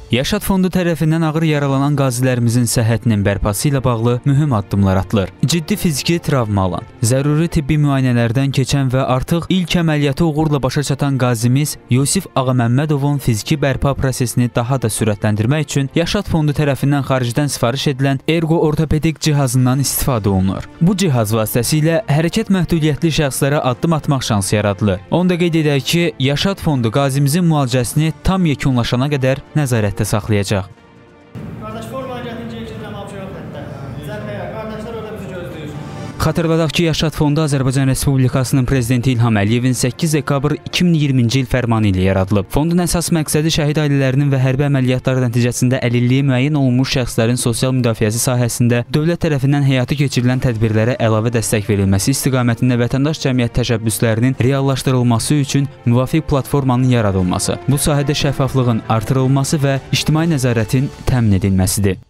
Yaşad Fondu tərəfindən ağır yaralanan qazilərimizin səhhətinin bərpası ilə bağlı mühüm addımlar atılır. Ciddi fiziki travma alan, zəruri tibbi müayinələrdən keçən və artıq ilk əməliyyatı uğurla başa çatan qazimiz Yusif Ağaməmmədovun fiziki bərpa prosesini daha da sürətləndirmək üçün Yaşad Fondu tərəfindən xaricdən sifariş edilən ergo-ortopedik cihazından istifadə olunur. Bu cihaz vasitəsilə hərəkət məhdudiyyətli şəxslərə addım atmaq şansı yaradılır. Onu da qeyd edək ki, Yaşad Fondu qazimizin müalicəsini tam yekunlaşana qədər nəzarətdə saxlayacaq. Qardaş, formaya gətincə işləyirəm, bir şey yox hətta. Zərbəyə, qardaşlar orada bizi gözləyir. Xatırladaq ki, Yaşad Fondu Azərbaycan Respublikasının Prezidenti İlham Əliyevin 8 dekabr 2020-ci il fərmanı ilə yaradılıb. Fondun əsas məqsədi şəhid ailələrinin və hərbi əməliyyatlar nəticəsində əlilliyi müəyyən olunmuş şəxslərin sosial müdafiəsi sahəsində dövlət tərəfindən həyata keçirilən tədbirlərə əlavə dəstək verilməsi istiqamətində vətəndaş cəmiyyət təşəbbüslərinin reallaşdırılması üçün müvafiq platformanın yaradılması, bu sahədə şəffaflığın artırılması və ictimai nəzarətin təmin edilməsidir.